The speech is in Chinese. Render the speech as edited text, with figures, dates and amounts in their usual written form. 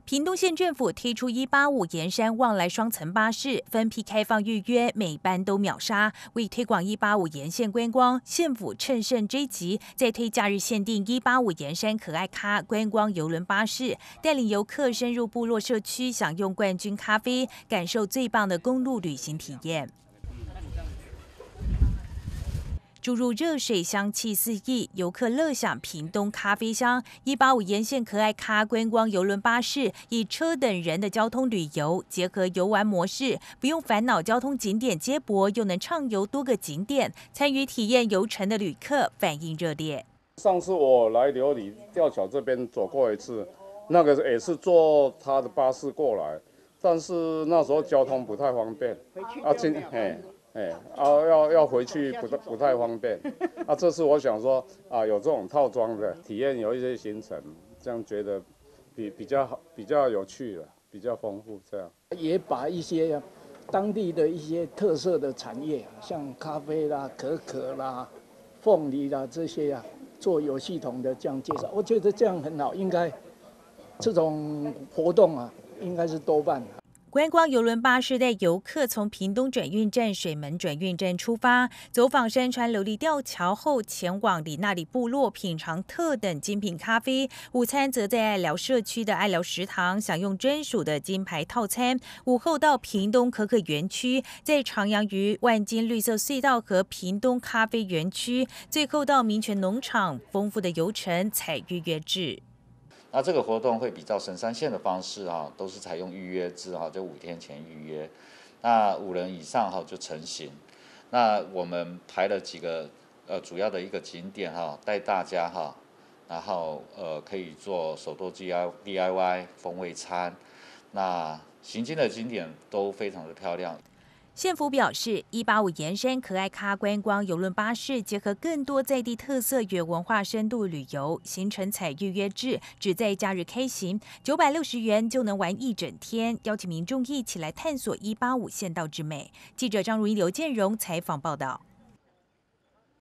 屏东县政府推出185沿山望来双层巴士，分批开放预约，每班都秒杀。为推广185沿线观光，县府趁胜追击，再推假日限定185沿山可爱咖观光邮轮巴士，带领游客深入部落社区，享用冠军咖啡，感受最棒的公路旅行体验。注入热水，香气四溢，游客乐享屏东咖啡香。185沿线可爱咖观光邮轮巴士，以车等人的交通旅游结合游玩模式，不用烦恼交通景点接驳，又能畅游多个景点。参与体验游程的旅客反应热烈。 上次我来琉璃吊桥这边走过一次，那个也是坐他的巴士过来，但是那时候交通不太方便。要回去不太方便。这次我想说有这种套装的体验，有一些行程，这样觉得比较有趣了，比较丰富。这样也把一些当地的一些特色的产业，像咖啡啦、可可啦、凤梨啦这些做有系统的这样介绍。我觉得这样很好，应该这种活动应该是多办。 观光邮轮巴士带游客从屏东转运站水门转运站出发，走访山川琉璃吊桥后，前往里那里部落品尝特等精品咖啡。午餐则在爱寮社区的爱寮食堂享用专属的金牌套餐。午后到屏东可可园区，在徜徉于万金绿色隧道和屏东咖啡园区，最后到民权农场，丰富的游程采预约制。 那这个活动会比较神山县的方式都是采用预约制就5天前预约，那5人以上就成型。那我们排了几个主要的一个景点带大家然后可以做手作 DIY 风味餐，那行经的景点都非常的漂亮。 县府表示，185沿山可爱咖观光邮轮巴士结合更多在地特色与文化深度旅游，行程采预约制，只在假日开行，960元就能玩一整天。邀请民众一起来探索185县道之美。记者张如一、刘建荣采访报道。